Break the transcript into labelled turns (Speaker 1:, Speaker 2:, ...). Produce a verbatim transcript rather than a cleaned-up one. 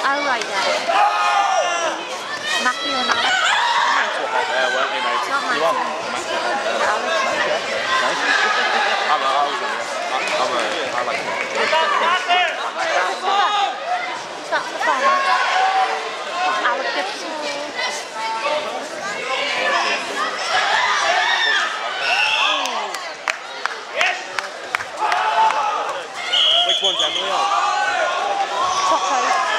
Speaker 1: Oh, right, yeah. Matthew and Alex.
Speaker 2: Max were hot there, weren't they, mate?
Speaker 1: Not
Speaker 2: You are?
Speaker 1: Matthew.
Speaker 2: Max were hot there.
Speaker 1: Alex.
Speaker 2: Nice. I'm a, I was a, I'm a, I like it.
Speaker 1: That's the farmer. Alex Gibson.
Speaker 2: Which one's Emily on?
Speaker 1: Top